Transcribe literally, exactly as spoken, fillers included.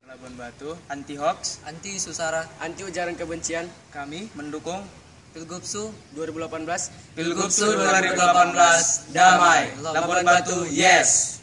Labuan Batu, anti hoax, anti isu sara, anti ujaran kebencian. Kami mendukung Pilgubsu dua ribu delapan belas. Pilgubsu dua ribu delapan belas damai. Labuan Batu, yes.